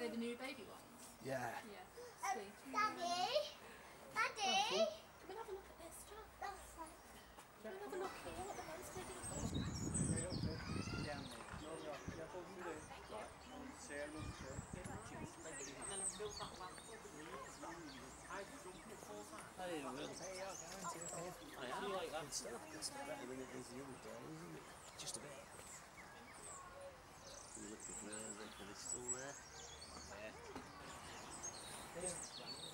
they the new baby ones? Yeah. Yeah. Daddy? Daddy? Oh, cool. Come and have a look at this, Jack. That's fine. Come and have a look here. What the hell's taking us? Down there. Thank you. I didn't really. I like that stuff. It's better than it is the other day, isn't it? Just a bit. You look at where they're still there. Yeah.